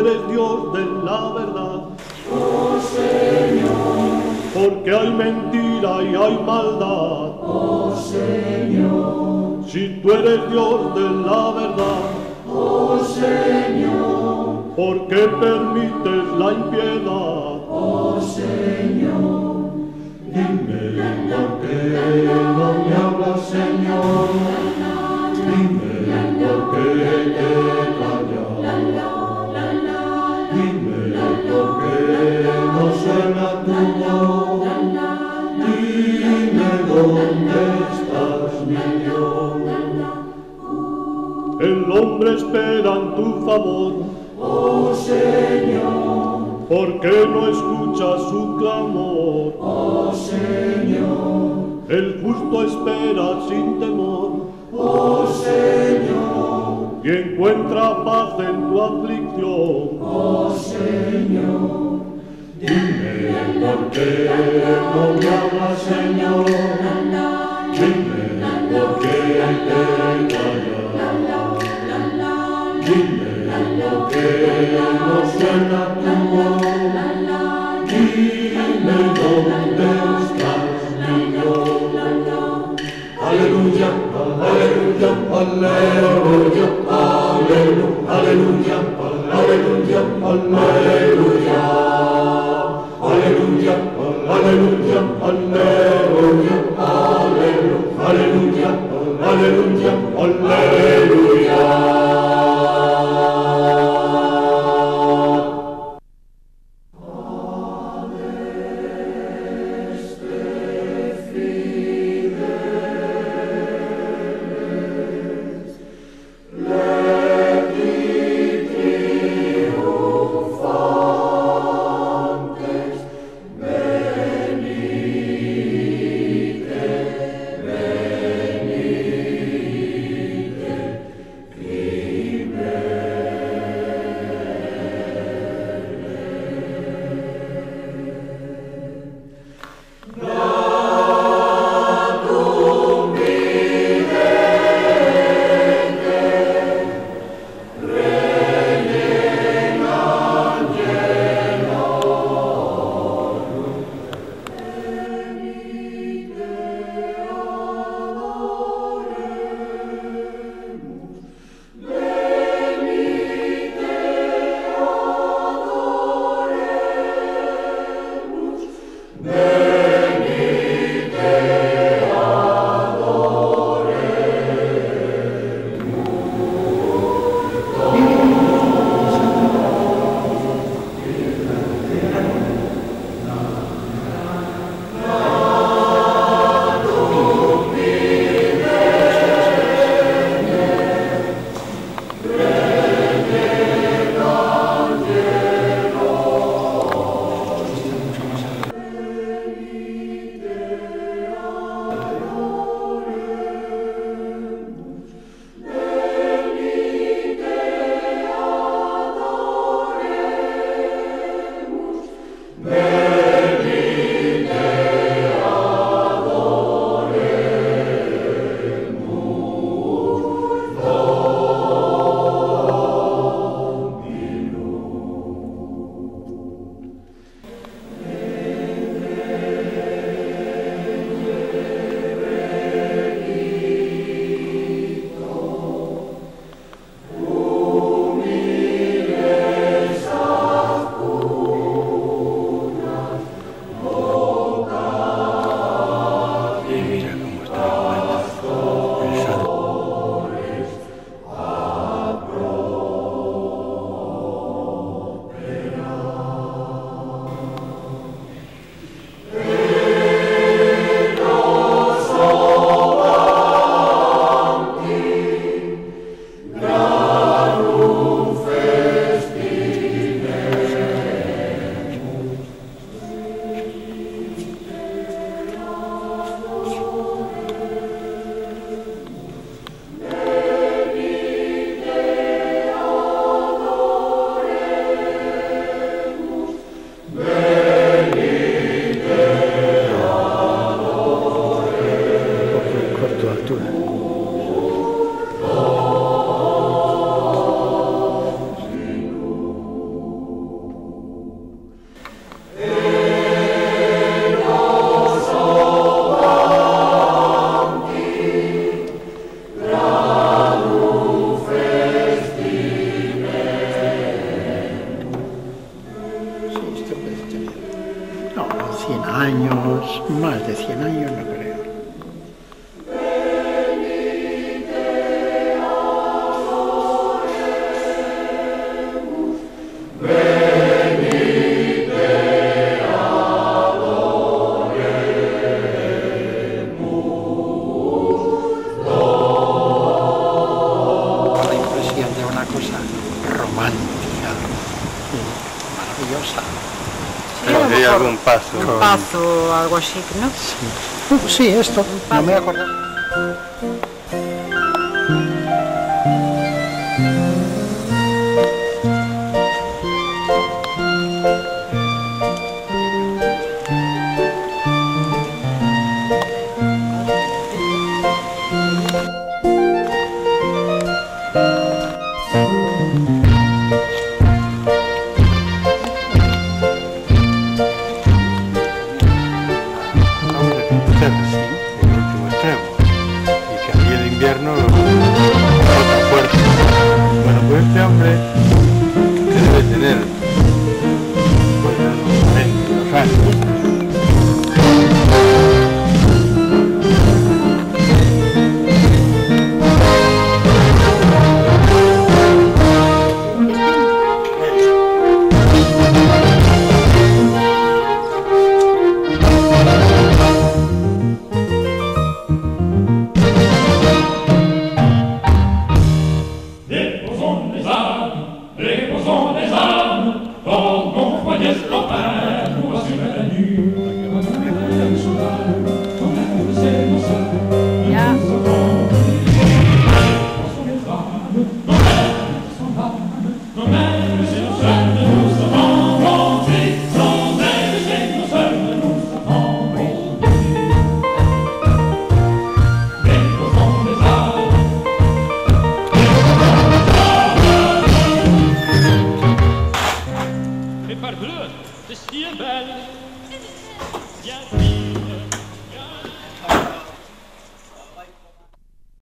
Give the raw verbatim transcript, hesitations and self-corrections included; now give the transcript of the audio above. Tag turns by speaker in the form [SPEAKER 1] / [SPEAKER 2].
[SPEAKER 1] eres Dios de la verdad.
[SPEAKER 2] Oh Señor,
[SPEAKER 1] Porque hay mentira y hay maldad.
[SPEAKER 2] oh Señor,
[SPEAKER 1] Si tú eres Dios de la verdad,
[SPEAKER 2] oh Señor,
[SPEAKER 1] ¿por qué permites la impiedad?
[SPEAKER 2] oh Señor,
[SPEAKER 1] Dime por qué no me hablas, Señor. Dime por qué te callas. Dime por qué no suena tu voz. Dime dónde estás, mi Dios. El hombre espera en tu favor.
[SPEAKER 2] oh Señor,
[SPEAKER 1] ¿Por qué no escuchas su clamor?
[SPEAKER 2] oh Señor,
[SPEAKER 1] El justo espera sin temor
[SPEAKER 2] oh Señor,
[SPEAKER 1] y encuentra paz en tu aflicción.
[SPEAKER 2] oh Señor,
[SPEAKER 1] Dime por qué no me hablas, Señor. Dime por qué te callas. Dime por qué no suena tu voz. Dime dónde estás, mi Dios. Aleluya, aleluya, aleluya, aleluya, aleluya, aleluya, aleluya, aleluya, aleluya, aleluya, aleluya, aleluya,
[SPEAKER 2] let me triumph.
[SPEAKER 3] cien años, más de cien años no creo. Romántica, maravillosa.
[SPEAKER 4] Pero hay algún paso.
[SPEAKER 5] Un paso, algo así, ¿no?
[SPEAKER 3] Sí, sí, esto, no me acuerdo.
[SPEAKER 4] Invierno otra puerta. Bueno, pues este hombre que debe tener pues unos veinte años.
[SPEAKER 6] Parbleu, c'est si belle.